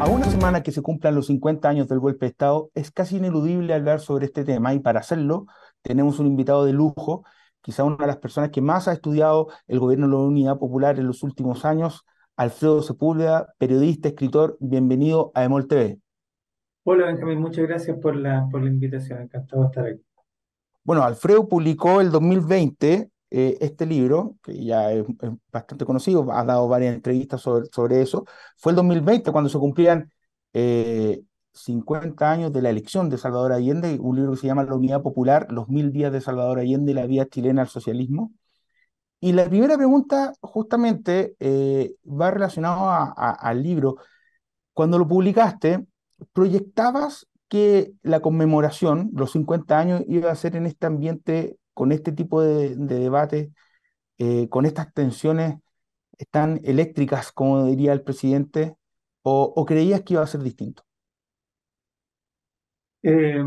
A una semana que se cumplan los 50 años del golpe de Estado, es casi ineludible hablar sobre este tema y para hacerlo tenemos un invitado de lujo, quizá una de las personas que más ha estudiado el gobierno de la Unidad Popular en los últimos años, Alfredo Sepúlveda, periodista, escritor, bienvenido a Emol TV. Hola Benjamín, muchas gracias por la invitación, encantado de estar aquí. Bueno, Alfredo publicó el 2020 este libro, que ya es bastante conocido, ha dado varias entrevistas sobre eso. Fue el 2020 cuando se cumplían eh, 50 años de la elección de Salvador Allende, y un libro que se llama La Unidad Popular, los 1000 días de Salvador Allende y la vía chilena al socialismo. Y la primera pregunta justamente va relacionado al libro. Cuando lo publicaste, ¿proyectabas que la conmemoración, los 50 años, iba a ser en este ambiente, con este tipo de debate, con estas tensiones tan eléctricas, como diría el presidente, o creías que iba a ser distinto? Eh,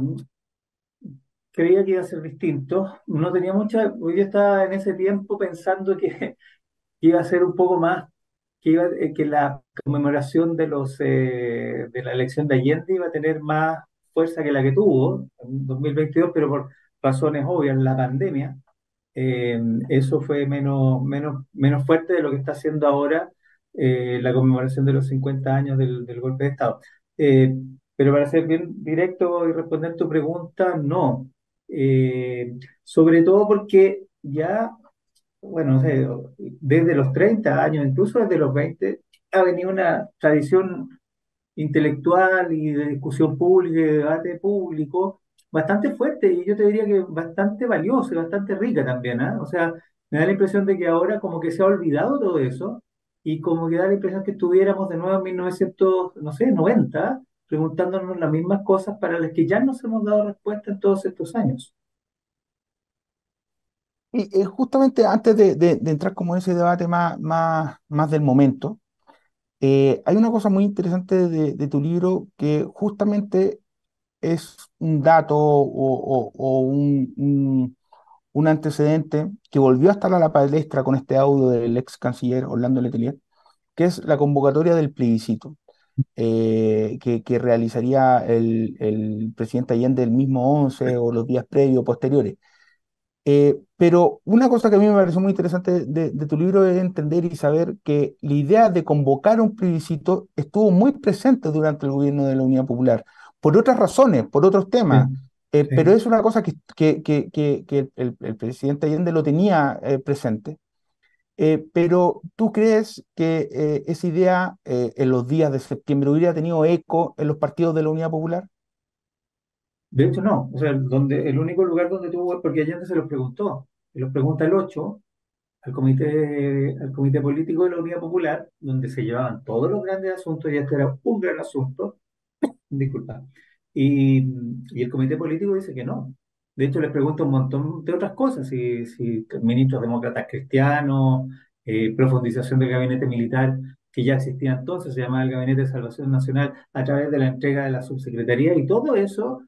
Creía que iba a ser distinto, no tenía mucha, yo estaba en ese tiempo pensando que iba a ser un poco más, que la conmemoración de la elección de Allende iba a tener más fuerza que la que tuvo en 2022, pero por razones obvias, la pandemia. eh, Eso fue menos fuerte de lo que está haciendo ahora la conmemoración de los 50 años del golpe de Estado. Eh, pero para ser bien directo y responder tu pregunta, no. Sobre todo porque ya, bueno, no sé, desde los 30 años, incluso desde los 20 ha venido una tradición intelectual y de discusión pública y de debate público bastante fuerte y yo te diría que bastante valiosa y bastante rica también, ¿ah? O sea, me da la impresión de que ahora como que se ha olvidado todo eso y como que da la impresión que estuviéramos de nuevo en 1900, no sé, 90, preguntándonos las mismas cosas para las que ya nos hemos dado respuesta en todos estos años. Y justamente antes de entrar como en ese debate más del momento, hay una cosa muy interesante de tu libro que justamente es un dato o un antecedente que volvió a estar a la palestra con este audio del ex canciller Orlando Letelier, que es la convocatoria del plebiscito que realizaría el presidente Allende el mismo 11 o los días previos, posteriores. Pero una cosa que a mí me pareció muy interesante de tu libro es entender y saber que la idea de convocar un plebiscito estuvo muy presente durante el gobierno de la Unidad Popular, por otras razones, por otros Sí, temas, pero sí. es una cosa que el presidente Allende lo tenía presente. Pero ¿tú crees que esa idea en los días de septiembre hubiera tenido eco en los partidos de la Unidad Popular? De hecho, no. O sea, el único lugar donde tuvo, porque Allende se los preguntó, se los pregunta el 8 al comité político de la Unidad Popular, donde se llevaban todos los grandes asuntos, y este era un gran asunto, disculpa. Y el comité político dice que no. De hecho, les pregunta un montón de otras cosas, si ministros demócratas cristianos, profundización del gabinete militar, que ya existía entonces, se llamaba el Gabinete de Salvación Nacional, a través de la entrega de la subsecretaría y todo eso.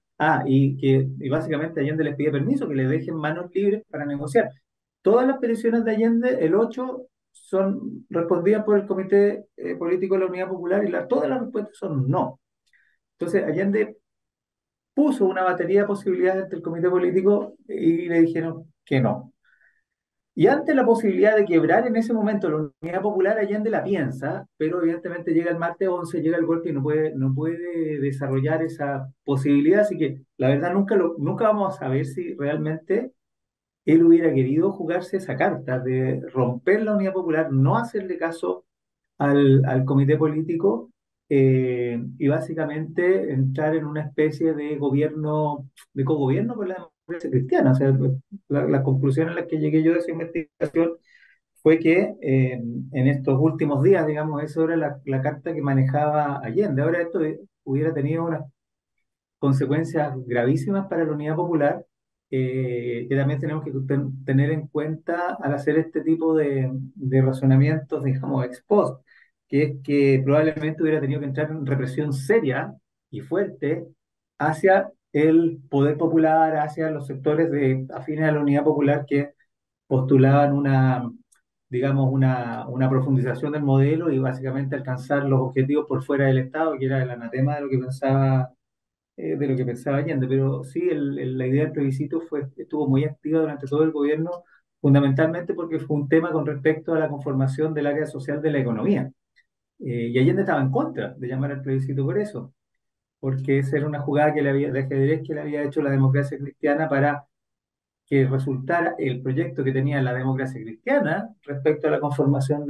Y básicamente Allende les pide permiso, que le dejen manos libres para negociar. Todas las peticiones de Allende, el 8 son respondidas por el Comité Político de la Unidad Popular y todas las respuestas son no. Entonces, Allende puso una batería de posibilidades ante el comité político y le dijeron que no. Y ante la posibilidad de quebrar en ese momento la Unidad Popular, Allende la piensa, pero evidentemente llega el martes 11, llega el golpe y no puede desarrollar esa posibilidad. Así que la verdad nunca vamos a saber si realmente él hubiera querido jugarse esa carta de romper la Unidad Popular, no hacerle caso al comité político y básicamente entrar en una especie de gobierno, de cogobierno con la democracia cristiana. O sea, la conclusión a la que llegué yo de esa investigación fue que en estos últimos días, digamos, eso era la carta que manejaba Allende. Ahora esto hubiera tenido unas consecuencias gravísimas para la unidad popular, que también tenemos que tener en cuenta al hacer este tipo de razonamientos, digamos, ex post, que es que probablemente hubiera tenido que entrar en represión seria y fuerte hacia el poder popular, hacia los sectores afines a la unidad popular que postulaban digamos, una profundización del modelo y básicamente alcanzar los objetivos por fuera del Estado, que era el anatema de lo que pensaba Allende. Pero sí, la idea del plebiscito estuvo muy activa durante todo el gobierno, fundamentalmente porque fue un tema con respecto a la conformación del área social de la economía. Y Allende estaba en contra de llamar al plebiscito por eso, porque esa era una jugada de ajedrez que le había hecho la democracia cristiana para que resultara el proyecto que tenía la democracia cristiana respecto a la conformación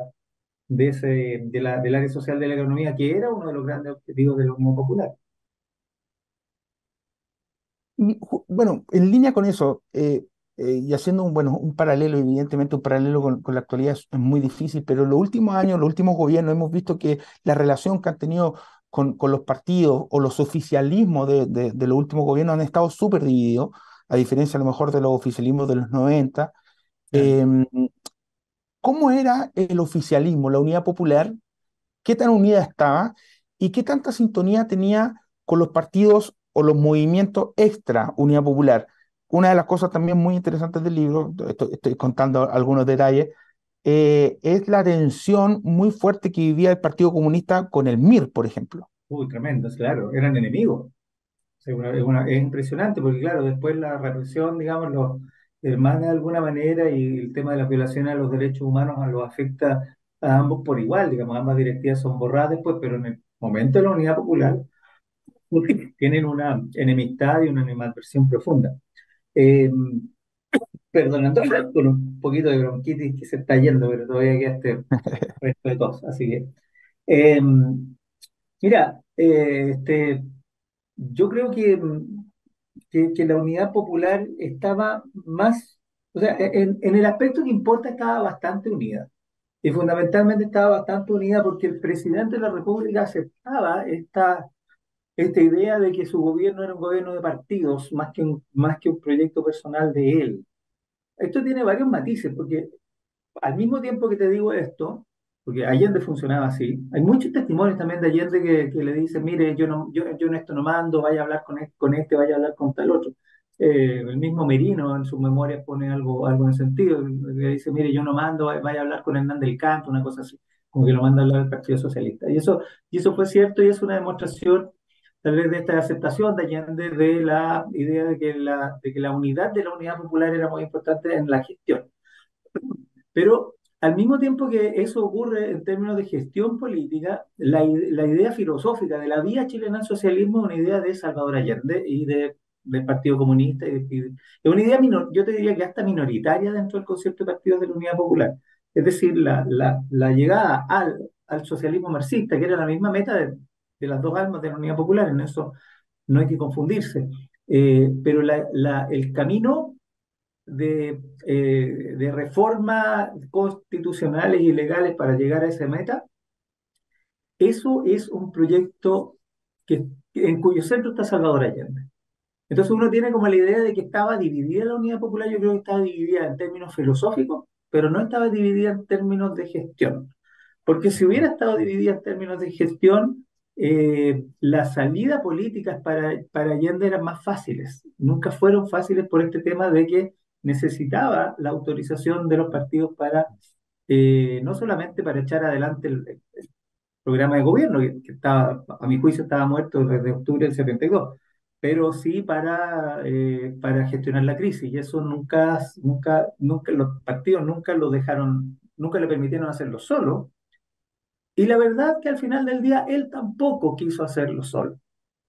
del área social de la economía, que era uno de los grandes objetivos de la Unión Popular. Y, bueno, en línea con eso, y haciendo bueno, un paralelo, evidentemente un paralelo con la actualidad es muy difícil, pero en los últimos años, los últimos gobiernos, hemos visto que la relación que han tenido con los partidos o los oficialismos de los últimos gobiernos han estado súper divididos, a diferencia a lo mejor de los oficialismos de los 90. Claro. Em, ¿Cómo era el oficialismo, la Unidad Popular? ¿Qué tan unida estaba y qué tanta sintonía tenía con los partidos o los movimientos extra Unidad Popular? Una de las cosas también muy interesantes del libro, estoy contando algunos detalles, es la tensión muy fuerte que vivía el Partido Comunista con el MIR, por ejemplo. Uy, tremendos, claro, eran enemigos. O sea, es impresionante porque, claro, después la represión, digamos, los hermana de alguna manera y el tema de las violaciones a los derechos humanos los afecta a ambos por igual, digamos, ambas directivas son borradas después, pero en el momento de la Unidad Popular tienen una enemistad y una animadversión profunda. Eh, Perdonando con un poquito de bronquitis que se está yendo, pero todavía queda este resto de tos, así que... eh, mira, yo creo que la unidad popular estaba más, o sea, en el aspecto que importa estaba bastante unida. Y fundamentalmente estaba bastante unida porque el presidente de la República aceptaba esta idea de que su gobierno era un gobierno de partidos más que un proyecto personal de él. Esto tiene varios matices, porque al mismo tiempo que te digo esto, porque Allende funcionaba así, hay muchos testimonios también de Allende que le dicen, mire, yo en esto no mando, vaya a hablar con este, vaya a hablar con tal otro. El mismo Merino en sus memorias pone algo en el sentido, le dice, mire, yo no mando, vaya a hablar con Hernán del Campo, una cosa así, como que lo manda a hablar del Partido Socialista. Y eso fue cierto y es una demostración tal vez de esta aceptación de Allende de la idea de que la unidad de la unidad popular era muy importante en la gestión. Pero al mismo tiempo que eso ocurre en términos de gestión política, la idea filosófica de la vía chilena al socialismo es una idea de Salvador Allende y del Partido Comunista. Es una idea, yo te diría que hasta minoritaria dentro del concepto de partidos de la Unidad Popular. Es decir, la llegada al socialismo marxista, que era la misma meta de las dos almas de la Unidad Popular, en eso no hay que confundirse. Pero el camino de reformas constitucionales y legales para llegar a esa meta, eso es un proyecto en cuyo centro está Salvador Allende. Entonces uno tiene como la idea de que estaba dividida la Unidad Popular, yo creo que estaba dividida en términos filosóficos, pero no estaba dividida en términos de gestión. Porque si hubiera estado dividida en términos de gestión, las salidas políticas para Allende eran más fáciles. Nunca fueron fáciles por este tema de que necesitaba la autorización de los partidos para, no solamente para echar adelante el programa de gobierno, que estaba, a mi juicio estaba muerto desde octubre del 72, pero sí para gestionar la crisis. Y eso nunca, los partidos nunca lo dejaron, nunca le permitieron hacerlo solo, y la verdad que al final del día él tampoco quiso hacerlo solo.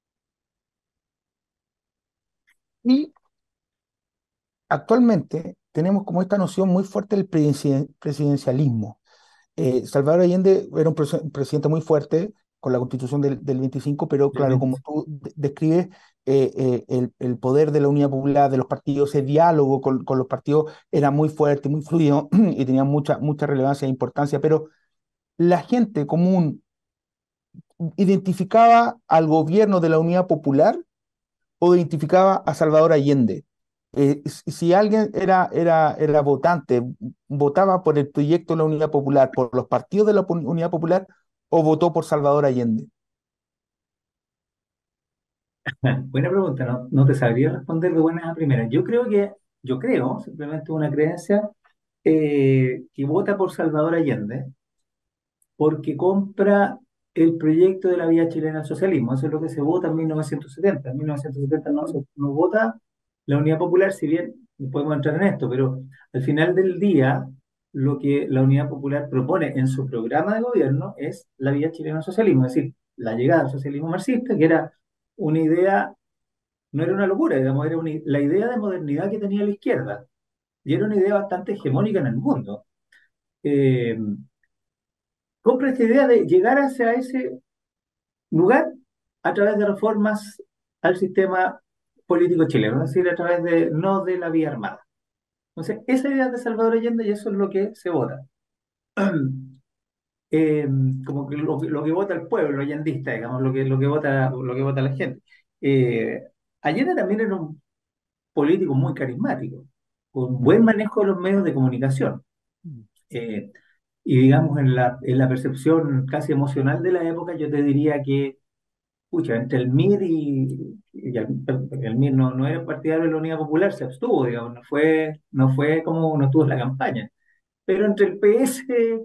Y actualmente tenemos como esta noción muy fuerte del presidencialismo. Salvador Allende era un presidente muy fuerte con la constitución del 25, pero claro, como Realmente. tú describes, el poder de la unidad popular, de los partidos, ese diálogo con los partidos era muy fuerte, muy fluido y tenía mucha relevancia e importancia, pero la gente común identificaba al gobierno de la unidad popular o identificaba a Salvador Allende. Si alguien era votante, votaba por el proyecto de la Unidad Popular, por los partidos de la Unidad Popular, o votó por Salvador Allende. Buena pregunta, no te sabría responder de buenas a primeras. Yo creo, simplemente una creencia, que vota por Salvador Allende porque compra el proyecto de la vía chilena al socialismo. Eso es lo que se vota en 1970. En 1970 no vota la Unidad Popular, si bien podemos entrar en esto, pero al final del día lo que la Unidad Popular propone en su programa de gobierno es la vía chilena al socialismo, es decir, la llegada al socialismo marxista, que era una idea, no era una locura, digamos, era la idea de modernidad que tenía la izquierda, y era una idea bastante hegemónica en el mundo. Eh, Compra esta idea de llegar hacia ese lugar a través de reformas al sistema político chileno, es decir, a través de, no de la vía armada. Entonces, esa idea de Salvador Allende y eso es lo que se vota. Eh, Como que lo que vota el pueblo allendista, digamos, lo que vota la gente. Eh, Allende también era un político muy carismático, con Mm, buen manejo de los medios de comunicación. mm, Eh, y digamos, en la percepción casi emocional de la época, yo te diría que pucha, entre el MIR y el MIR no era partidario de la Unidad Popular, se abstuvo, digamos, no fue como no estuvo en la campaña. Pero entre el PS,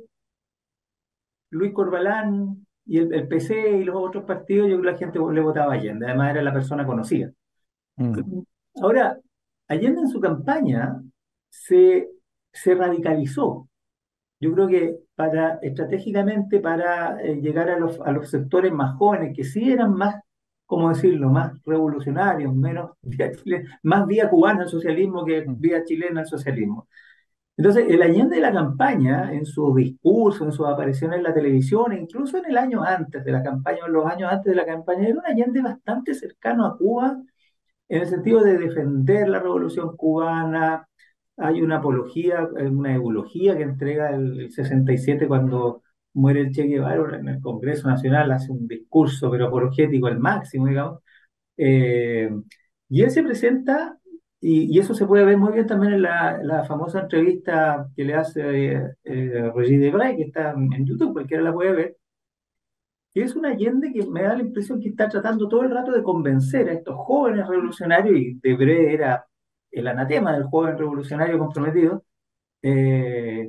Luis Corbalán y el PC y los otros partidos, yo creo que la gente le votaba a Allende, además era la persona conocida. mm, Ahora, Allende en su campaña se, se radicalizó. Yo creo que estratégicamente para llegar a los sectores más jóvenes, que sí eran más, ¿cómo decirlo?, más revolucionarios, menos más vía cubana al socialismo que mm, vía chilena al socialismo. Entonces, el Allende de la campaña, en su discurso, en sus apariciones en la televisión, e incluso en el año antes de la campaña, en los años antes de la campaña, era un Allende bastante cercano a Cuba en el sentido de defender la revolución cubana. Hay una apología, una eulogía que entrega el 67 cuando muere el Che Guevara en el Congreso Nacional, hace un discurso, pero apologético al máximo, digamos. Eh, y él se presenta, y eso se puede ver muy bien también en la famosa entrevista que le hace Roger Debray, que está en YouTube, cualquiera la puede ver, que es un Allende que me da la impresión que está tratando todo el rato de convencer a estos jóvenes revolucionarios, y Debré era el anatema del joven revolucionario comprometido, eh,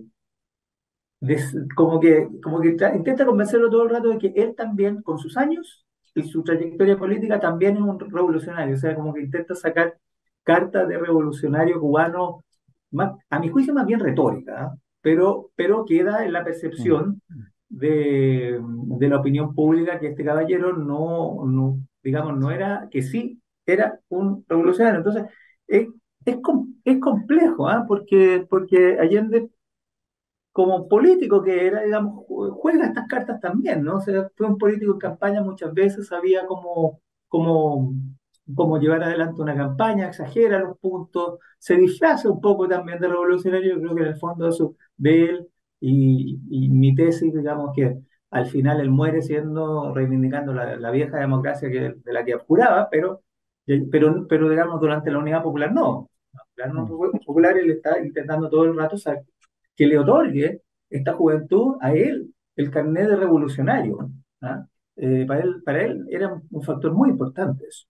como que intenta convencerlo todo el rato de que él también, con sus años y su trayectoria política, también es un revolucionario, o sea, como que intenta sacar cartas de revolucionario cubano, a mi juicio más bien retórica, ¿ah? Pero queda en la mm, percepción de la opinión pública que este caballero digamos, no era, que sí era un revolucionario. Entonces, es, es complejo, ¿ah? Porque Allende como político que era, digamos, juega estas cartas también, ¿no? O sea, fue un político en campaña muchas veces, sabía cómo, cómo llevar adelante una campaña, exagera los puntos, se disfraza un poco también de revolucionario. Yo creo que en el fondo eso de él y mi tesis, digamos que al final él muere siendo, reivindicando la vieja democracia de la que juraba, pero digamos durante la Unidad Popular no. La Unidad mm. Popular él está intentando todo el rato que le otorgue esta juventud a él el carnet de revolucionario. ¿Ah? Para él era un factor muy importante eso.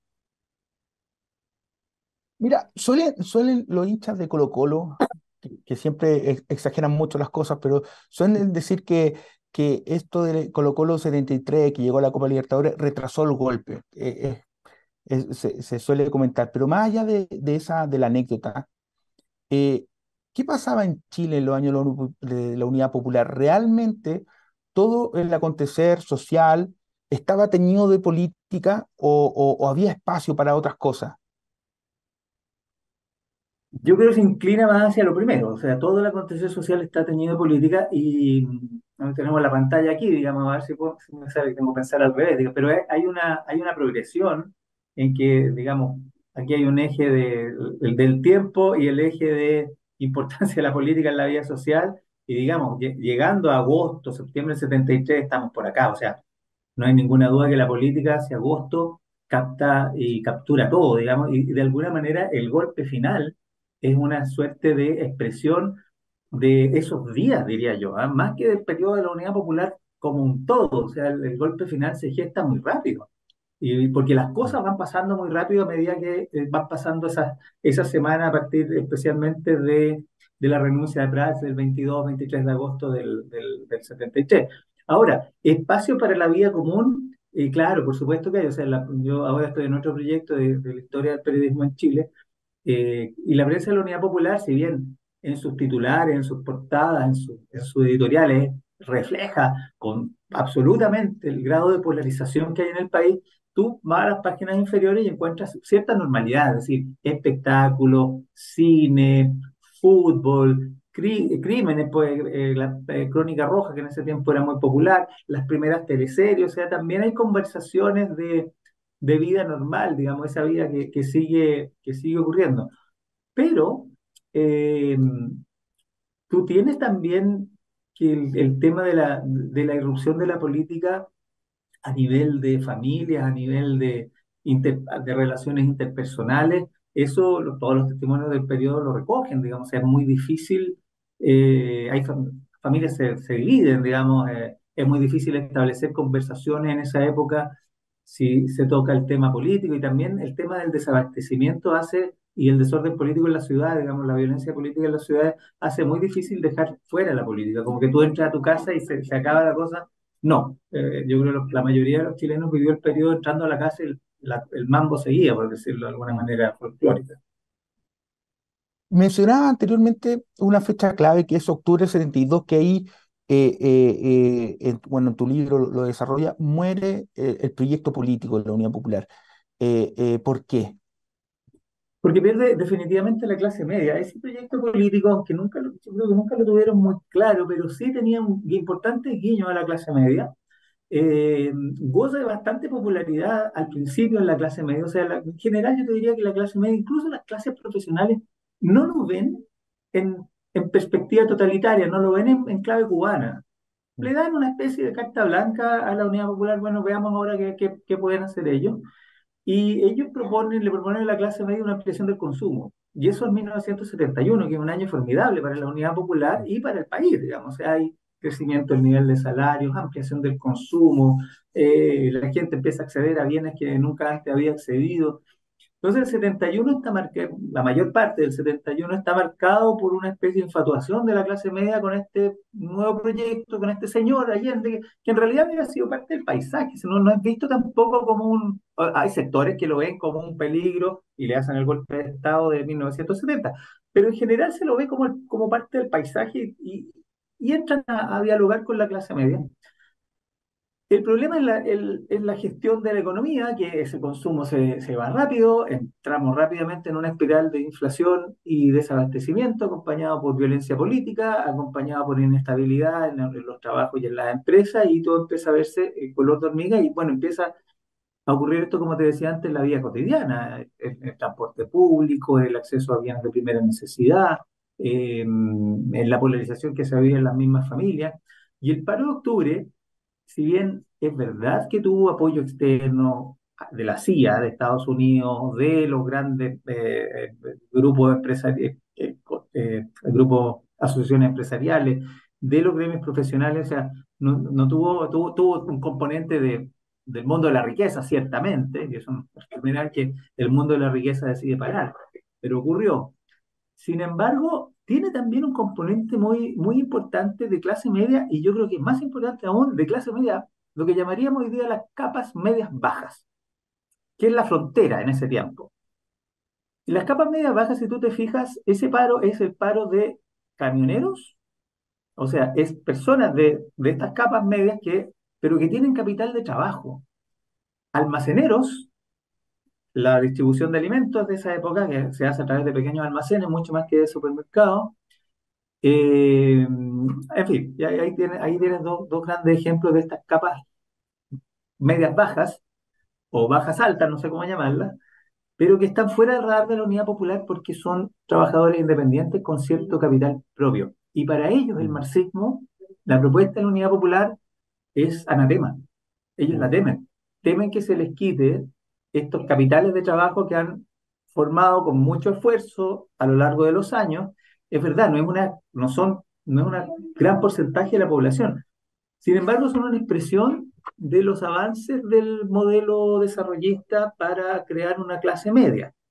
Mira, suelen los hinchas de Colo-Colo, que siempre exageran mucho las cosas, pero suelen decir que esto de Colo-Colo 73, que llegó a la Copa Libertadores, retrasó el golpe. Se suele comentar, pero más allá de la anécdota, eh, ¿qué pasaba en Chile en los años de la Unidad Popular? ¿Realmente todo el acontecer social estaba teñido de política o había espacio para otras cosas? Yo creo que se inclina más hacia lo primero, o sea, todo el acontecer social está teñido de política y tenemos la pantalla aquí, digamos, a ver si me sale, tengo que pensar al revés, digo, pero hay una progresión en que, digamos, aquí hay un eje el del tiempo y el eje de importancia de la política en la vida social, y digamos, llegando a agosto, septiembre del 73 estamos por acá, o sea, no hay ninguna duda que la política hacia agosto capta y captura todo, digamos, y de alguna manera el golpe final es una suerte de expresión de esos días, diría yo, ¿ah? Más que del periodo de la Unidad Popular como un todo, o sea, el golpe final se gesta muy rápido. Y porque las Mm, cosas van pasando muy rápido a medida que van pasando esas semanas a partir especialmente de la renuncia de Prats del 22-23 de agosto del 73. Ahora, espacio para la vida común, claro, por supuesto que hay. O sea, yo ahora estoy en otro proyecto de la historia del periodismo en Chile, y la prensa de la Unidad Popular, si bien en sus titulares, en sus portadas, en sus editoriales, refleja con absolutamente el grado de polarización que hay en el país, tú vas a las páginas inferiores y encuentras cierta normalidad, es decir, espectáculos, cine, fútbol, crímenes, pues, la Crónica Roja, que en ese tiempo era muy popular, las primeras teleseries, o sea, también hay conversaciones de vida normal, digamos, esa vida que sigue ocurriendo. Pero eh, tú tienes también que el tema de la irrupción de la política a nivel de familias, a nivel de relaciones interpersonales, eso todos los testimonios del periodo lo recogen, digamos, o sea, es muy difícil, familias se dividen, digamos, es muy difícil establecer conversaciones en esa época si se toca el tema político y también el tema del desabastecimiento y el desorden político en la ciudad, digamos, la violencia política en las ciudades hace muy difícil dejar fuera la política, como que tú entras a tu casa y se acaba la cosa. No, yo creo que la mayoría de los chilenos vivió el periodo entrando a la casa y el mambo seguía, por decirlo de alguna Mm. manera folclórica. Mencionaba anteriormente una fecha clave que es octubre del 72, que ahí, bueno, en tu libro lo desarrolla, muere el proyecto político de la Unidad Popular. ¿Por qué? Porque pierde definitivamente la clase media. Ese proyecto político, aunque yo creo que nunca lo tuvieron muy claro, pero sí tenía un importante guiño a la clase media. Goza de bastante popularidad al principio en la clase media. O sea, en general yo te diría que la clase media, incluso las clases profesionales, no lo ven en perspectiva totalitaria, no lo ven en clave cubana. Le Mm. dan una especie de carta blanca a la Unidad Popular. Bueno, veamos ahora qué pueden hacer ellos. Y ellos le proponen a la clase media una ampliación del consumo. Y eso en 1971, que es un año formidable para la Unidad Popular y para el país, digamos. O sea, hay crecimiento del nivel de salarios, ampliación del consumo, la gente empieza a acceder a bienes que nunca antes había accedido. Entonces el 71 está marcado, la mayor parte del 71 está marcado por una especie de infatuación de la clase media con este nuevo proyecto, con este señor Allende, que en realidad había sido parte del paisaje, no es visto tampoco como hay sectores que lo ven como un peligro y le hacen el golpe de Estado de 1970, pero en general se lo ve como parte del paisaje y entran a dialogar con la clase media. El problema es la gestión de la economía, que ese consumo se va rápido, entramos rápidamente en una espiral de inflación y desabastecimiento, acompañado por violencia política, acompañado por inestabilidad en los trabajos y en las empresas, y todo empieza a verse color de hormiga, y bueno, empieza a ocurrir esto, como te decía antes, en la vida cotidiana, el transporte público, el acceso a bienes de primera necesidad, en la polarización que se vive en las mismas familias. Y el paro de octubre, si bien es verdad que tuvo apoyo externo de la CIA, de Estados Unidos, de los grandes grupos empresariales, grupos, asociaciones empresariales, de los gremios profesionales, o sea, no tuvo un componente del mundo de la riqueza, ciertamente, y eso no es terminar que el mundo de la riqueza decide parar, pero ocurrió. Sin embargo, tiene también un componente muy, muy importante de clase media y yo creo que más importante aún de clase media, lo que llamaríamos hoy día las capas medias bajas, que es la frontera en ese tiempo. Y las capas medias bajas, si tú te fijas, ese paro es el paro de camioneros, o sea, es personas de estas capas medias pero que tienen capital de trabajo, almaceneros, la distribución de alimentos de esa época, que se hace a través de pequeños almacenes, mucho más que de supermercados. En fin, y ahí tienes dos grandes ejemplos de estas capas medias bajas o bajas altas, no sé cómo llamarlas, pero que están fuera del radar de la Unidad Popular porque son trabajadores independientes con cierto capital propio. Y para ellos el Mm. marxismo, la propuesta de la Unidad Popular es anatema. Ellos la Mm. temen. Temen que se les quite estos capitales de trabajo que han formado con mucho esfuerzo a lo largo de los años. Es verdad, no es una gran porcentaje de la población. Sin embargo, son una expresión de los avances del modelo desarrollista para crear una clase media.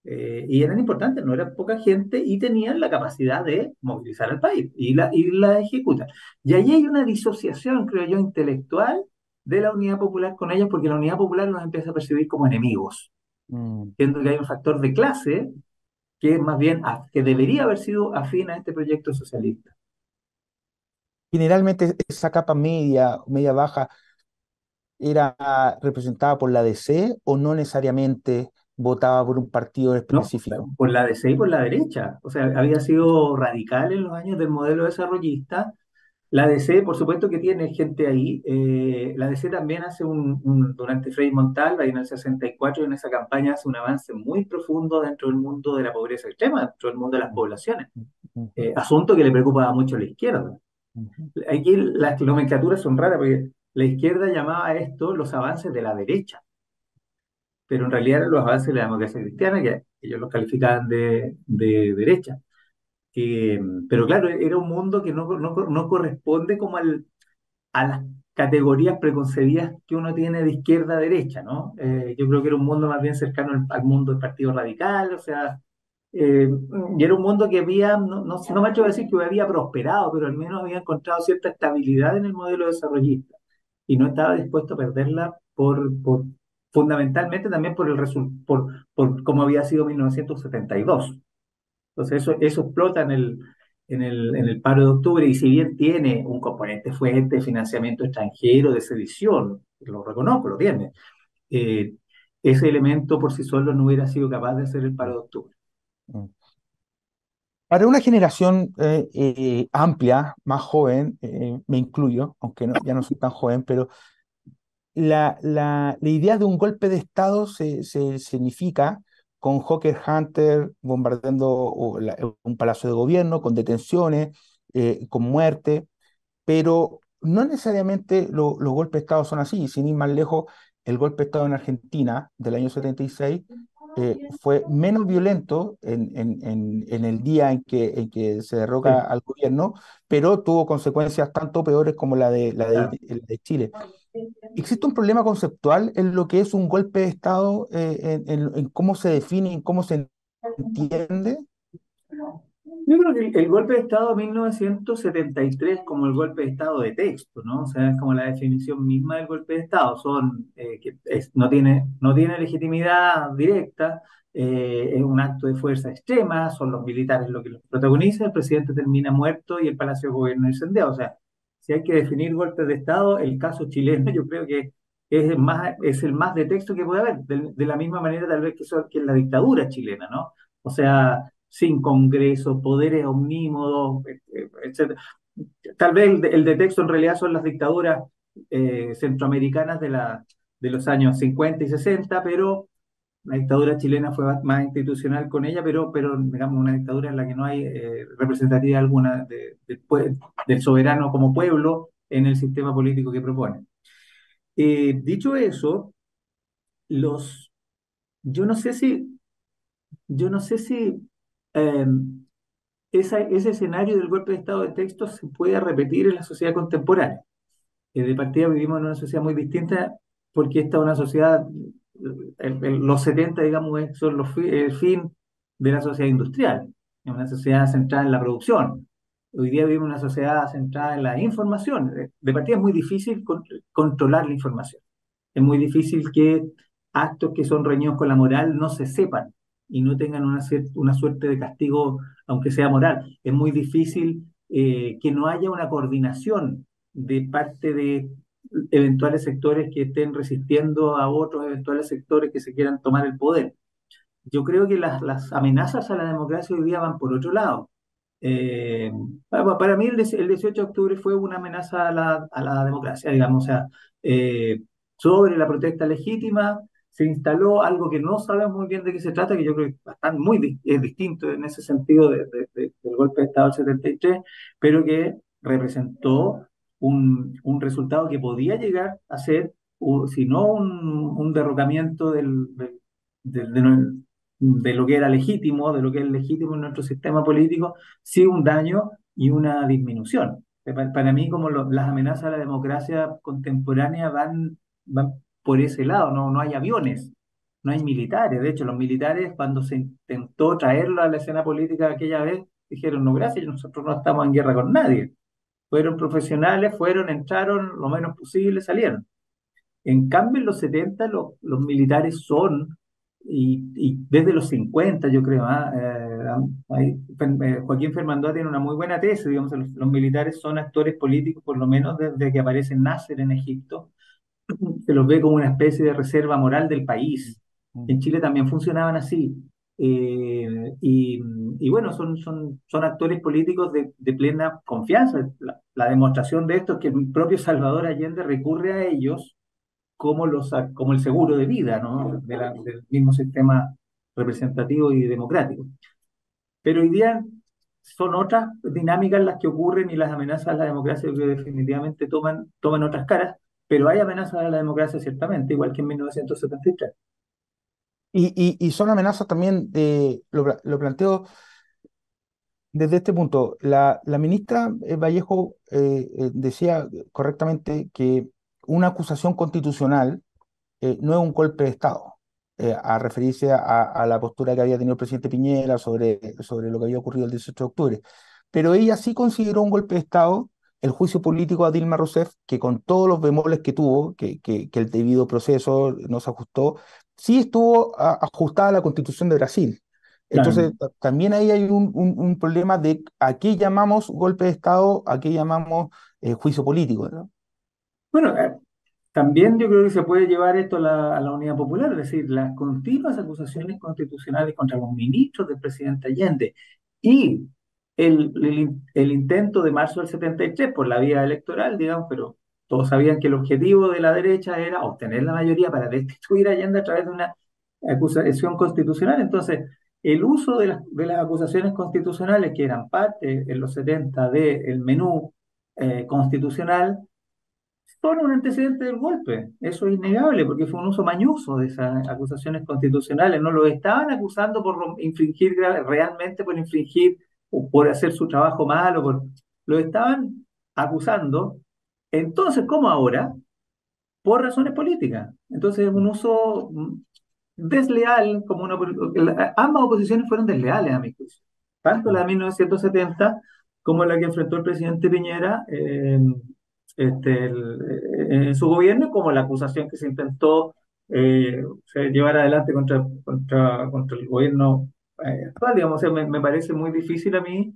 y eran importantes, no eran poca gente y tenían la capacidad de movilizar al país y la ejecutan. Y ahí hay una disociación, creo yo, intelectual de la Unidad Popular con ellos, porque la Unidad Popular los empieza a percibir como enemigos, mm. siendo que hay un factor de clase que más bien que debería haber sido afín a este proyecto socialista. Generalmente esa capa media, media baja, era representada por la DC o no necesariamente votaba por un partido ¿No? específico. Por la DC y por la derecha. O sea, había sido radical en los años del modelo desarrollista. La DC, por supuesto que tiene gente ahí. La DC también hace durante Frei Montalva y en el 64 en esa campaña hace un avance muy profundo dentro del mundo de la pobreza extrema, dentro del mundo de las Mm, poblaciones. ujú, Asunto que le preocupa mucho a la izquierda. ujú, Aquí las nomenclaturas son raras porque la izquierda llamaba a esto los avances de la derecha, pero en realidad eran los avances de la democracia cristiana que ellos los calificaban de derecha. Eh, pero claro, era un mundo que no corresponde como a las categorías preconcebidas que uno tiene de izquierda a derecha, ¿no? Yo creo que era un mundo más bien cercano al mundo del Partido Radical, o sea, eh, y era un mundo que había, no me atrevo a decir que había prosperado, pero al menos había encontrado cierta estabilidad en el modelo desarrollista y no estaba dispuesto a perderla fundamentalmente también por cómo había sido 1972. Entonces eso explota en el paro de octubre y si bien tiene un componente fuerte de financiamiento extranjero, de sedición, lo reconozco, lo tiene, eh, ese elemento por sí solo no hubiera sido capaz de hacer el paro de octubre. mm. Para una generación amplia, más joven, me incluyo, aunque ya no soy tan joven, pero la idea de un golpe de Estado se significa con Hawker Hunter bombardeando un palacio de gobierno, con detenciones, con muerte, pero no necesariamente los golpes de Estado son así. Sin ir más lejos, el golpe de Estado en Argentina del año 76 fue menos violento en el día en que se derroca Sí, al gobierno, pero tuvo consecuencias tanto peores como claro. la de Chile. ¿Existe un problema conceptual en lo que es un golpe de Estado, en cómo se define, en cómo se entiende? Yo creo que el golpe de Estado de 1973 como el golpe de Estado de texto, ¿no? O sea, es como la definición misma del golpe de Estado. No tiene legitimidad directa, es un acto de fuerza extrema, son los militares los que lo protagonizan, el presidente termina muerto y el Palacio de Gobierno incendiado. O sea, si hay que definir golpes de Estado, el caso chileno yo creo que es el más de texto que puede haber, de la misma manera tal vez que es la dictadura chilena, ¿no? O sea, sin Congreso, poderes omnímodos, etcétera. Tal vez el de texto en realidad son las dictaduras centroamericanas de los años 50 y 60, pero la dictadura chilena fue más institucional con ella, pero digamos una dictadura en la que no hay representatividad alguna del soberano como pueblo en el sistema político que propone. Dicho eso, los, yo no sé si, yo no sé si eh, ese escenario del golpe de estado de texto se puede repetir en la sociedad contemporánea. De partida vivimos en una sociedad muy distinta porque esta es una sociedad, los 70 digamos, son el fin de la sociedad industrial, es una sociedad centrada en la producción. Hoy día vivimos en una sociedad centrada en la información. De partida es muy difícil controlar la información. Es muy difícil que actos que son reñidos con la moral no se sepan y no tengan una suerte de castigo, aunque sea moral. Es muy difícil que no haya una coordinación de parte de eventuales sectores que estén resistiendo a otros eventuales sectores que se quieran tomar el poder. Yo creo que las amenazas a la democracia hoy día van por otro lado. Eh, para mí el 18 de octubre fue una amenaza a la democracia, digamos, o sea, eh, sobre la protesta legítima se instaló algo que no sabemos muy bien de qué se trata, que yo creo que es distinto en ese sentido del golpe de Estado del 73, pero que representó un resultado que podía llegar a ser, si no un derrocamiento del- de, de lo que era legítimo, de lo que es legítimo en nuestro sistema político, sí un daño y una disminución. Para mí, como las amenazas a la democracia contemporánea van por ese lado, no hay aviones, no hay militares. De hecho, los militares, cuando se intentó traerlo a la escena política aquella vez, dijeron, no, gracias, nosotros no estamos en guerra con nadie. Fueron profesionales, fueron, entraron lo menos posible, salieron. En cambio, en los 70 los militares son, y desde los 50 yo creo, Joaquín Fernández tiene una muy buena tesis, digamos, los militares son actores políticos, por lo menos desde que aparece Nasser en Egipto, se los ve como una especie de reserva moral del país. Mm. En Chile también funcionaban así. Y bueno, son actores políticos de plena confianza. La demostración de esto es que el propio Salvador Allende recurre a ellos como el seguro de vida, ¿no? Del mismo sistema representativo y democrático. Pero hoy día son otras dinámicas las que ocurren y las amenazas a la democracia que definitivamente toman otras caras, pero hay amenazas a la democracia ciertamente, igual que en 1973. Y son amenazas también, lo planteo desde este punto. La ministra Vallejo decía correctamente que una acusación constitucional no es un golpe de Estado, a referirse a la postura que había tenido el presidente Piñera sobre lo que había ocurrido el 18 de octubre. Pero ella sí consideró un golpe de Estado el juicio político a Dilma Rousseff, que con todos los bemoles que tuvo, que el debido proceso no se ajustó, sí estuvo ajustada a la Constitución de Brasil. Claro. Entonces, también ahí hay un problema de a qué llamamos golpe de Estado, a qué llamamos juicio político, ¿no? Bueno, también yo creo que se puede llevar esto a la unidad popular, es decir, las continuas acusaciones constitucionales contra los ministros del presidente Allende y el intento de marzo del 73 por la vía electoral, digamos, pero todos sabían que el objetivo de la derecha era obtener la mayoría para destituir a Allende a través de una acusación constitucional. Entonces, el uso de las acusaciones constitucionales, que eran parte en los 70 del menú constitucional, son un antecedente del golpe. Eso es innegable, porque fue un uso mañoso de esas acusaciones constitucionales. No lo estaban acusando por infringir realmente, por infringir o por hacer su trabajo mal, lo estaban acusando, entonces como ahora, por razones políticas. Entonces, un uso desleal, ambas oposiciones fueron desleales a mi juicio. Tanto la de 1970 como la que enfrentó el presidente Piñera en su gobierno, como la acusación que se intentó llevar adelante contra el gobierno actual. Digamos, o sea, me parece muy difícil a mí,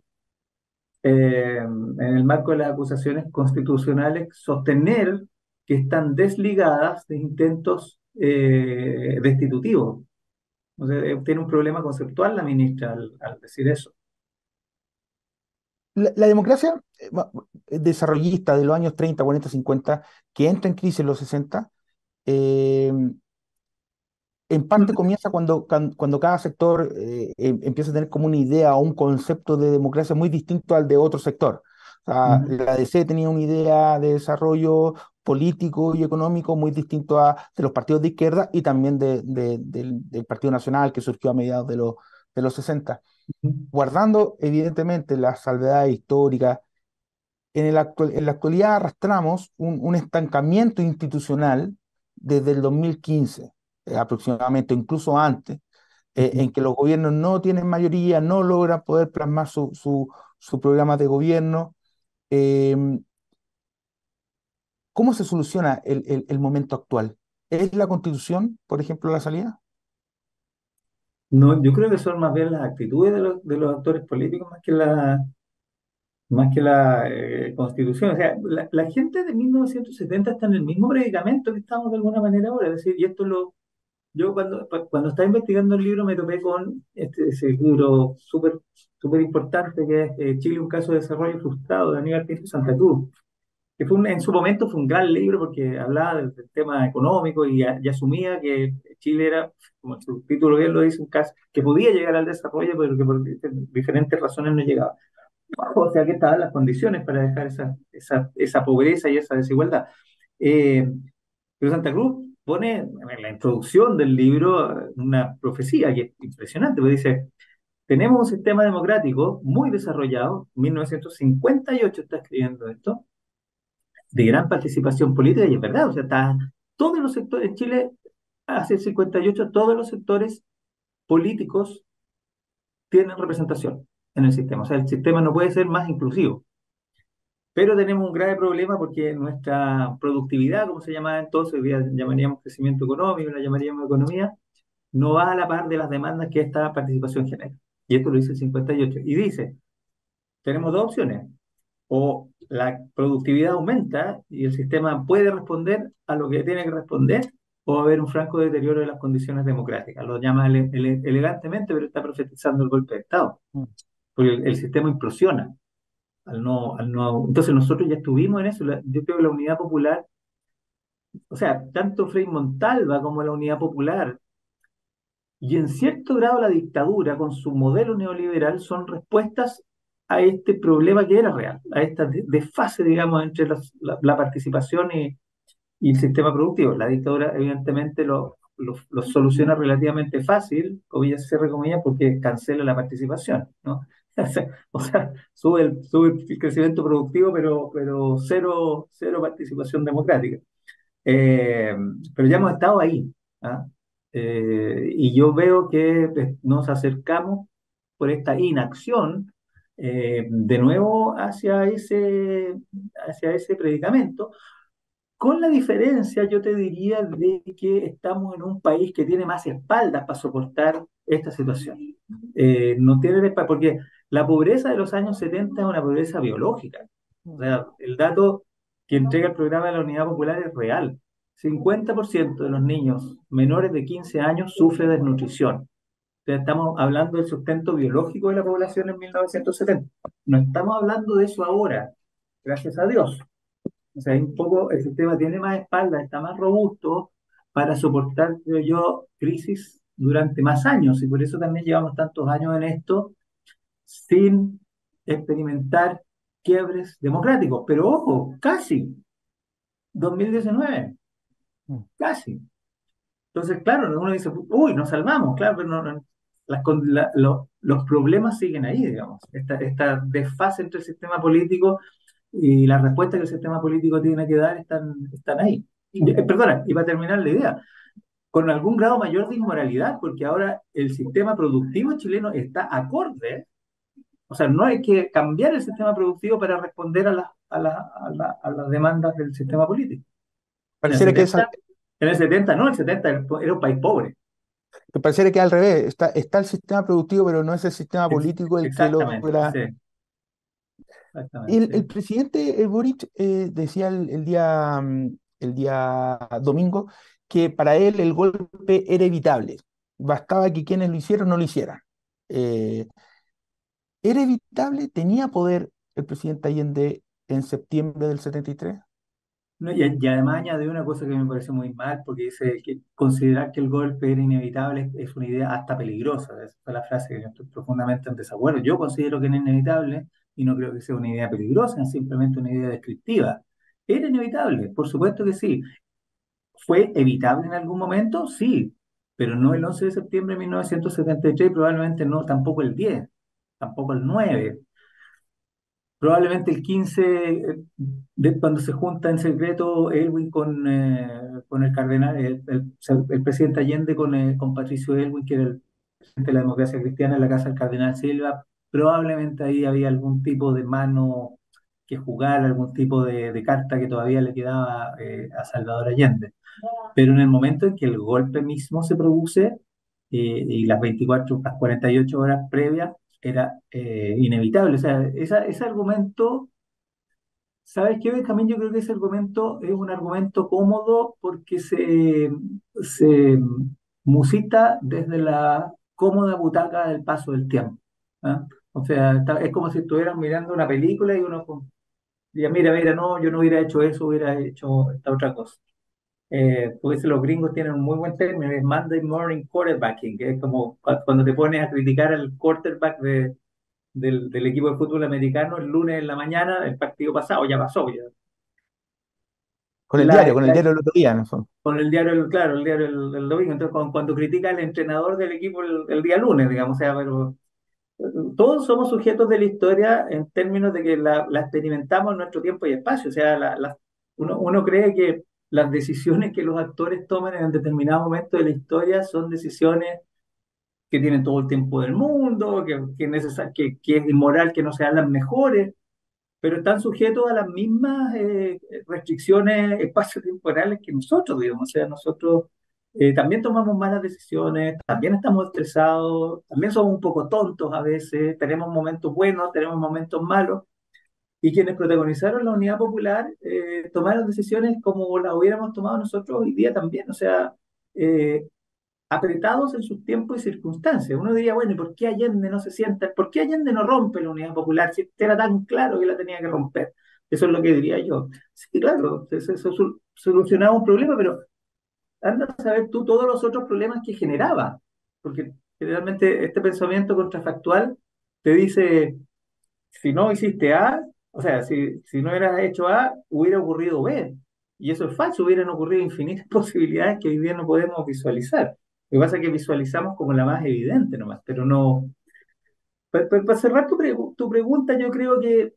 en el marco de las acusaciones constitucionales, sostener que están desligadas de intentos destitutivos. O sea, tiene un problema conceptual la ministra al decir eso. La democracia desarrollista de los años 30, 40, 50, que entra en crisis en los 60, eh, en parte comienza cuando cada sector empieza a tener como una idea o un concepto de democracia muy distinto al de otro sector. O sea, Ujú, la DC tenía una idea de desarrollo político y económico muy distinto de los partidos de izquierda y también del Partido Nacional que surgió a mediados de los 60, ujú, guardando evidentemente las salvedades históricas. En la actualidad arrastramos un estancamiento institucional desde el 2015, aproximadamente, incluso antes, ujú. en que los gobiernos no tienen mayoría, no logran poder plasmar su programa de gobierno. Eh, ¿Cómo se soluciona el momento actual? ¿Es la Constitución, por ejemplo, la salida? No, yo creo que son más bien las actitudes de los actores políticos más que la Constitución. O sea, la gente de 1970 está en el mismo predicamento que estamos de alguna manera ahora. Es decir, y esto yo cuando estaba investigando el libro me topé con ese libro súper súper importante que es Chile, un caso de desarrollo frustrado, de Aníbal Pinto Santa Cruz, que en su momento fue un gran libro porque hablaba del tema económico y asumía que Chile era, como su título bien lo dice, un caso que podía llegar al desarrollo, pero que por diferentes razones no llegaba. O sea, que estaban las condiciones para dejar esa pobreza y esa desigualdad. Eh, pero Santa Cruz pone en la introducción del libro una profecía que es impresionante, porque dice, tenemos un sistema democrático muy desarrollado, 1958 está escribiendo esto, de gran participación política, y es verdad, o sea, todos los sectores en Chile hacia el 58 todos los sectores políticos tienen representación en el sistema. O sea, el sistema no puede ser más inclusivo. Pero tenemos un grave problema porque nuestra productividad, como se llamaba entonces, hoy día llamaríamos crecimiento económico, la llamaríamos economía, no va a la par de las demandas que esta participación genera. Y esto lo dice el 58. Y dice, tenemos dos opciones. O la productividad aumenta y el sistema puede responder a lo que tiene que responder, o va a haber un franco deterioro de las condiciones democráticas. Lo llama elegantemente, pero está profetizando el golpe de Estado, Mm. porque el sistema implosiona. Entonces nosotros ya estuvimos en eso. Yo creo que la Unidad Popular, o sea, tanto Frei Montalva como la Unidad Popular, y en cierto grado la dictadura con su modelo neoliberal son respuestas a este problema que era real, a esta desfase, digamos, entre la participación y el sistema productivo. La dictadura evidentemente lo soluciona relativamente fácil, comillas, cierre comillas, porque cancela la participación, ¿no? O sea, sube el crecimiento productivo, pero cero participación democrática. Eh, pero ya hemos estado ahí, ¿ah? Y yo veo que nos acercamos por esta inacción de nuevo hacia ese predicamento, con la diferencia, yo te diría, de que estamos en un país que tiene más espaldas para soportar esta situación. No tiene porque la pobreza de los años 70 es una pobreza biológica. O sea, el dato que entrega el programa de la Unidad Popular es real. 50% de los niños menores de 15 años sufre desnutrición. O sea, estamos hablando del sustento biológico de la población en 1970. No estamos hablando de eso ahora, gracias a Dios. O sea, un poco el sistema tiene más espalda, está más robusto para soportar, creo yo, crisis durante más años. Y por eso también llevamos tantos años en esto sin experimentar quiebres democráticos. Pero ojo, casi, 2019, Mm. casi. Entonces, claro, uno dice, uy, nos salvamos, claro, pero los problemas siguen ahí, digamos. Esta desfase entre el sistema político y las respuestas que el sistema político tiene que dar están ahí. Perdona, y para terminar la idea, con algún grado mayor de inmoralidad, porque ahora el sistema productivo chileno está acorde, o sea, no hay que cambiar el sistema productivo para responder a las demandas del sistema político. En el Pareciera que es 70, en el 70 no, el 70 era un país pobre. pareciera que al revés, está el sistema productivo, pero no es el sistema Ex- político el que exactamente, logra. sí, El exactamente. presidente Boric decía el día domingo que para él el golpe era evitable. Bastaba que quienes lo hicieron no lo hicieran. Eh, ¿Era evitable? ¿Tenía poder el presidente Allende en septiembre del 73? No, y además añade una cosa que me parece muy mal, porque dice que considerar que el golpe era inevitable es una idea hasta peligrosa. Esa fue la frase que yo estoy profundamente en desacuerdo. Yo considero que era inevitable y no creo que sea una idea peligrosa, es simplemente una idea descriptiva. ¿Era inevitable? Por supuesto que sí. ¿Fue evitable en algún momento? Sí, pero no el 11 de septiembre de 1973, probablemente no, tampoco el 10, tampoco el 9. Probablemente el 15, cuando se junta en secreto Elwin con el cardenal, el presidente Allende con Patricio Elwin, que era el presidente de la democracia cristiana en la casa del cardenal Silva, probablemente ahí había algún tipo de mano que jugar, algún tipo de carta que todavía le quedaba a Salvador Allende. Pero en el momento en que el golpe mismo se produce y las 24, las 48 horas previas, era inevitable. O sea, ese argumento, ¿sabes qué, Benjamín? Yo creo que ese argumento es un argumento cómodo porque se musita desde la cómoda butaca del paso del tiempo. ¿Ah? O sea, es como si estuvieran mirando una película y uno diría, mira, mira, no, yo no hubiera hecho eso, hubiera hecho esta otra cosa. Pues los gringos tienen un muy buen término, es Monday Morning Quarterbacking, que es como cuando te pones a criticar al quarterback del equipo de fútbol americano el lunes en la mañana, el partido pasado ya pasó, ya. Con el La- diario, con el la- diario del otro día, en el fondo. con el diario, claro, el diario el domingo, entonces cuando critica al entrenador del equipo el día lunes, digamos, o sea, pero todos somos sujetos de la historia en términos de que la experimentamos en nuestro tiempo y espacio, o sea, uno cree que las decisiones que los actores toman en determinado momento de la historia son decisiones que tienen todo el tiempo del mundo, que es inmoral que no sean las mejores, pero están sujetos a las mismas restricciones espaciotemporales que nosotros, digamos. O sea, nosotros también tomamos malas decisiones, también estamos estresados, también somos un poco tontos a veces, tenemos momentos buenos, tenemos momentos malos, y quienes protagonizaron la Unidad Popular tomaron decisiones como las hubiéramos tomado nosotros hoy día también, o sea, eh, apretados en sus tiempos y circunstancias. Uno diría, bueno, ¿y por qué Allende no se sienta? ¿Por qué Allende no rompe la Unidad Popular si era tan claro que la tenía que romper? Eso es lo que diría yo. Sí, claro, eso solucionaba un problema, pero anda a saber tú todos los otros problemas que generaba, porque generalmente este pensamiento contrafactual te dice, si no hiciste A, o sea, si no hubieras hecho A, hubiera ocurrido B. Y eso es falso, hubieran ocurrido infinitas posibilidades que hoy día no podemos visualizar. Lo que pasa es que visualizamos como la más evidente nomás, pero no. Para cerrar tu pregunta, yo creo que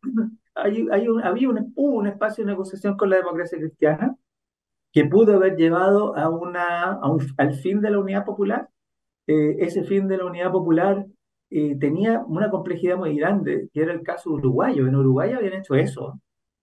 hubo un espacio de negociación con la democracia cristiana que pudo haber llevado al fin de la unidad popular. Ese fin de la unidad popular tenía una complejidad muy grande, que era el caso uruguayo. En Uruguay habían hecho eso.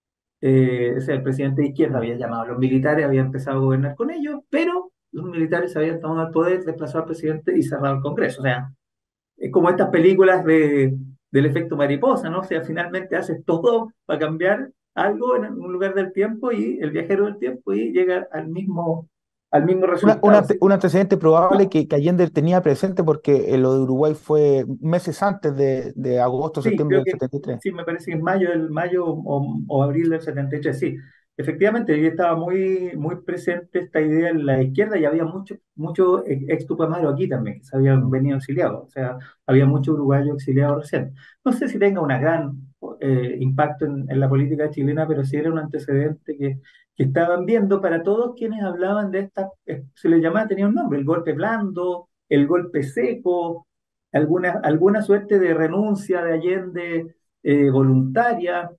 O sea, el presidente de izquierda había llamado a los militares, había empezado a gobernar con ellos, pero los militares habían tomado el poder, desplazado al presidente y cerrado el Congreso. O sea, es como estas películas del efecto mariposa, ¿no? O sea, finalmente haces todo para cambiar algo en un lugar del tiempo y el viajero del tiempo y llega al mismo resultado. ¿Sí? Un antecedente probable que Allende tenía presente porque lo de Uruguay fue meses antes de agosto, Sí, septiembre creo del que 73. sí, me parece que es mayo o abril del 73, sí. Efectivamente, ahí estaba muy, muy presente esta idea en la izquierda y había mucho ex Tupamaro aquí también, que se habían Mm. venido exiliados. O sea, había mucho uruguayo exiliado recién. No sé si tenga un gran impacto en la política chilena, pero sí era un antecedente que estaban viendo para todos quienes hablaban de esta, se le llamaba, tenía un nombre, el golpe blando, el golpe seco, alguna suerte de renuncia de Allende voluntaria.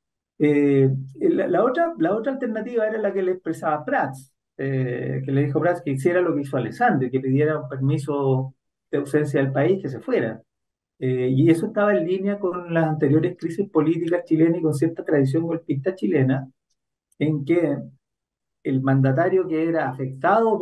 La otra alternativa era la que le expresaba Prats, que le dijo Prats que hiciera lo que hizo Alessandri, que pidiera un permiso de ausencia del país, que se fuera. Y eso estaba en línea con las anteriores crisis políticas chilenas y con cierta tradición golpista chilena, en que el mandatario que era afectado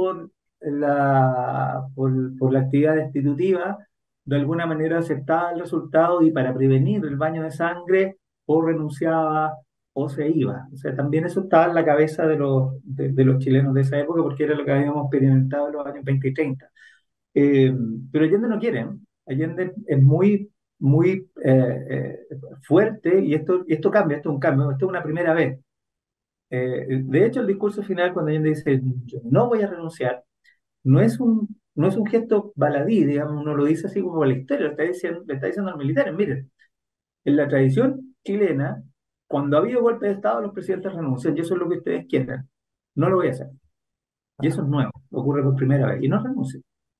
por la actividad destitutiva, de alguna manera aceptaba el resultado y para prevenir el baño de sangre o renunciaba o se iba. O sea, también eso estaba en la cabeza de los chilenos de esa época porque era lo que habíamos experimentado en los años 20 y 30. Eh, pero Allende no quiere. ¿Eh? Allende es muy, muy fuerte y esto cambia, esto es un cambio, esto es una primera vez. De hecho, el discurso final, cuando Allende dice, yo no voy a renunciar, no es un gesto baladí, digamos, uno lo dice así como por la historia, le está diciendo a los militares, miren, en la tradición chilena, cuando ha habido golpe de Estado, los presidentes renuncian, y eso es lo que ustedes quieren. No lo voy a hacer. Y eso es nuevo, ocurre por primera vez, y no renuncia.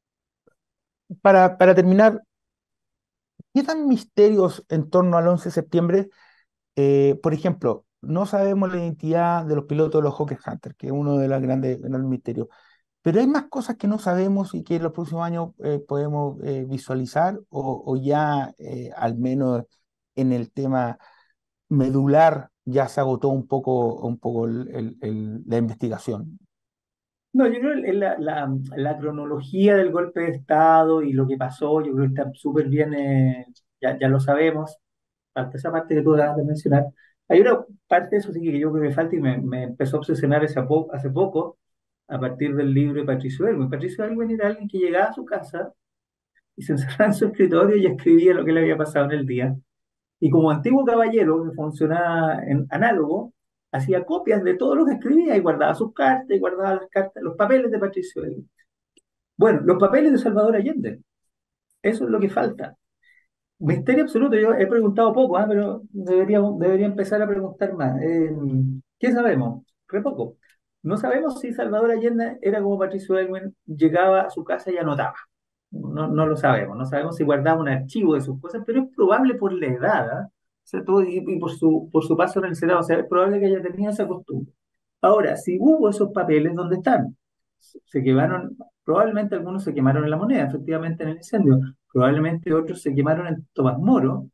Para terminar, ¿qué tan misterios en torno al 11 de septiembre? Por ejemplo, no sabemos la identidad de los pilotos de los Hawker Hunter, que es uno de los grandes misterios. Pero hay más cosas que no sabemos y que en los próximos años podemos visualizar o ya al menos en el tema medular ya se agotó un poco la investigación. No, yo creo que la cronología del golpe de Estado y lo que pasó, yo creo que está súper bien, ya lo sabemos, falta esa parte que tú acabas de mencionar. Hay una parte de eso sí que yo creo que falta y me empezó a obsesionar hace poco, a partir del libro de Patricio Elwin. Patricio Elwin era alguien que llegaba a su casa y se encerraba en su escritorio y escribía lo que le había pasado en el día. Y como antiguo caballero que funcionaba en análogo, hacía copias de todo lo que escribía y guardaba sus cartas y guardaba las cartas, los papeles de Patricio Elwin. Bueno, los papeles de Salvador Allende, eso es lo que falta. Misterio absoluto, yo he preguntado poco, pero debería empezar a preguntar más. ¿Qué sabemos? Re poco. No sabemos si Salvador Allende era como Patricio Elwin, llegaba a su casa y anotaba. No, no lo sabemos. No sabemos si guardaba un archivo de sus cosas, pero es probable por la edad, ¿ah? O sea, y por su paso en el Senado, o sea, es probable que haya tenido esa costumbre. Ahora, si hubo esos papeles, ¿dónde están? Se quemaron, probablemente algunos se quemaron en La Moneda, efectivamente en el incendio, probablemente otros se quemaron en Tomás Moro,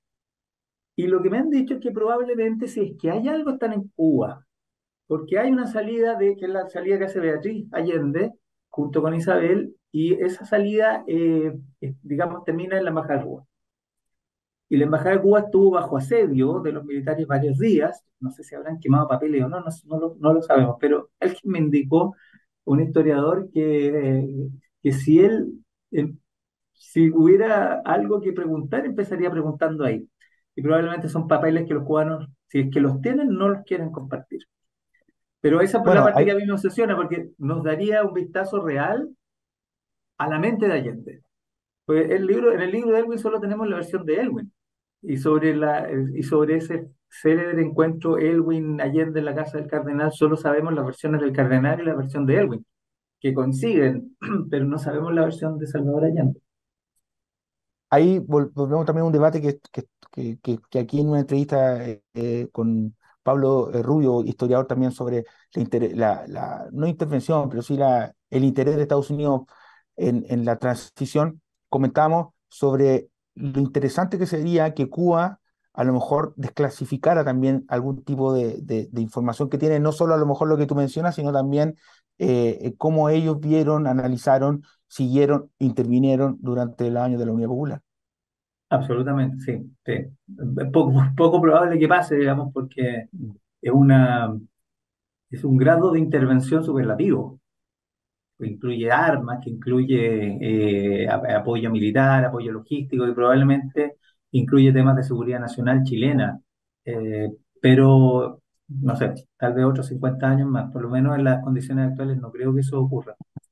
y lo que me han dicho es que probablemente si es que hay algo están en Cuba, porque hay una salida que es la salida que hace Beatriz Allende junto con Isabel, y esa salida, digamos, termina en la Embajada de Cuba. Y la Embajada de Cuba estuvo bajo asedio de los militares varios días. No sé si habrán quemado papeles o no, no lo sabemos. Pero alguien me indicó, un historiador, que si eh, si hubiera algo que preguntar, empezaría preguntando ahí. Y probablemente son papeles que los cubanos, si es que los tienen, no los quieren compartir. Pero esa es la Bueno, parte que a mí me obsesiona, porque nos daría un vistazo real a la mente de Allende. Pues en el libro de Elwin solo tenemos la versión de Elwin. Y sobre ese célebre encuentro Elwin Allende en la casa del cardenal, solo sabemos las versiones del cardenal y la versión de Elwin, que coinciden, pero no sabemos la versión de Salvador Allende. ahí volvemos también a un debate que aquí en una entrevista con Pablo Rubio, historiador también sobre no intervención, pero sí el interés de Estados Unidos en la transición, comentamos sobre lo interesante que sería que Cuba a lo mejor desclasificara también algún tipo de información que tiene, no solo a lo mejor lo que tú mencionas, sino también cómo ellos vieron, analizaron, siguieron, intervinieron durante los años de la Unidad Popular. Absolutamente, sí, sí. Es poco probable que pase, digamos, porque es es un grado de intervención superlativo, que incluye armas, que incluye apoyo militar, apoyo logístico y probablemente incluye temas de seguridad nacional chilena. Eh, pero, no sé, tal vez otros 50 años más, por lo menos en las condiciones actuales no creo que eso ocurra.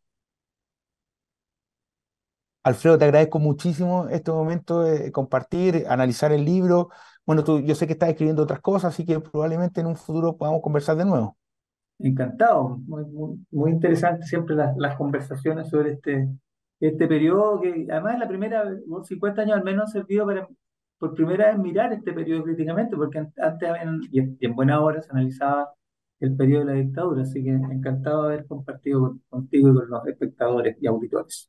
Alfredo, te agradezco muchísimo este momento de compartir, analizar el libro. Bueno, yo sé que estás escribiendo otras cosas, así que probablemente en un futuro podamos conversar de nuevo. Encantado, muy interesante siempre las conversaciones sobre este periodo, que además la primera, los 50 años al menos han servido para por primera vez mirar este periodo críticamente, porque antes y en buena hora se analizaba el periodo de la dictadura, así que encantado de haber compartido contigo y con los espectadores y auditores.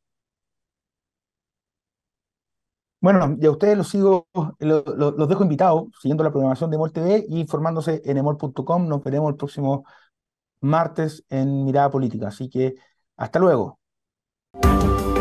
Bueno, y a ustedes los sigo, los dejo invitados, siguiendo la programación de Emol TV y informándose en emol.com. Nos veremos el próximo martes en Mirada Política. Así que hasta luego.